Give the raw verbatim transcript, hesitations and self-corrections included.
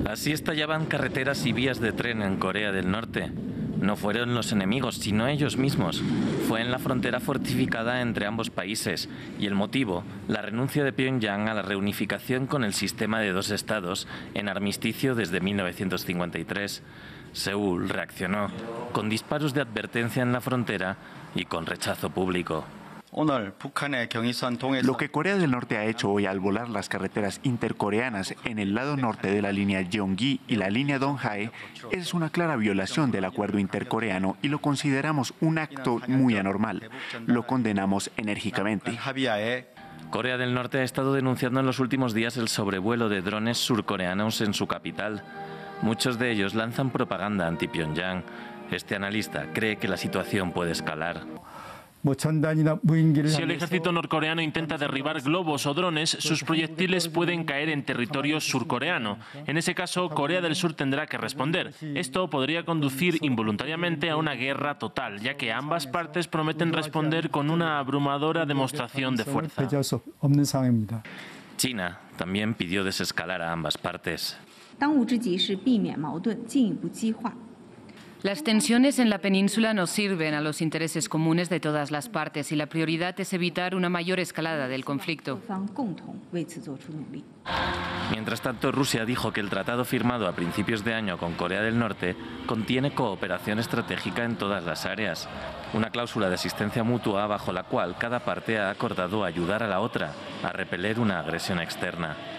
Así estallaban carreteras y vías de tren en Corea del Norte. No fueron los enemigos, sino ellos mismos. Fue en la frontera fortificada entre ambos países, y el motivo, la renuncia de Pyongyang a la reunificación con el sistema de dos estados en armisticio desde mil novecientos cincuenta y tres. Seúl reaccionó con disparos de advertencia en la frontera y con rechazo público. Lo que Corea del Norte ha hecho hoy al volar las carreteras intercoreanas en el lado norte de la línea Gyeonggi y la línea Donghae es una clara violación del acuerdo intercoreano y lo consideramos un acto muy anormal. Lo condenamos enérgicamente. Corea del Norte ha estado denunciando en los últimos días el sobrevuelo de drones surcoreanos en su capital. Muchos de ellos lanzan propaganda anti-Pyongyang. Este analista cree que la situación puede escalar. Si el ejército norcoreano intenta derribar globos o drones, sus proyectiles pueden caer en territorio surcoreano. En ese caso, Corea del Sur tendrá que responder. Esto podría conducir involuntariamente a una guerra total, ya que ambas partes prometen responder con una abrumadora demostración de fuerza. China también pidió desescalar a ambas partes. Las tensiones en la península no sirven a los intereses comunes de todas las partes y la prioridad es evitar una mayor escalada del conflicto. Mientras tanto, Rusia dijo que el tratado firmado a principios de año con Corea del Norte contiene cooperación estratégica en todas las áreas, una cláusula de asistencia mutua bajo la cual cada parte ha acordado ayudar a la otra a repeler una agresión externa.